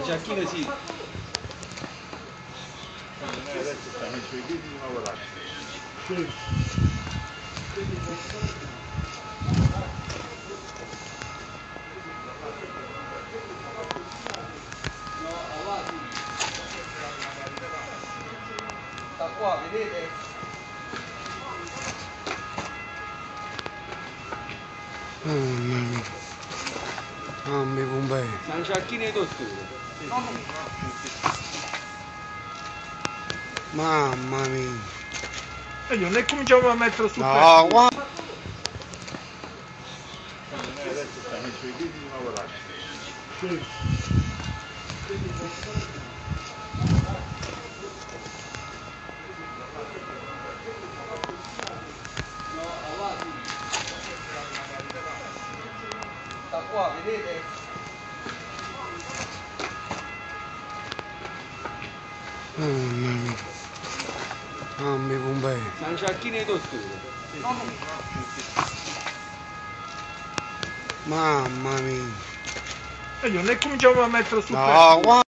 Giacchino sì. Adesso sta messo i piedi di lavorare. Sì. Sta qua, vedete? Mamma mia, San Giacchino e Dottore. mamma mia. E io ne cominciavo a mettere su No, guarda. adesso sta messo i piedi di lavorare. Sì. Sta qua, vedete? Mamma mia, San Giacchino e Dottore. mamma mia. E io ne cominciavo a mettere su No, guarda.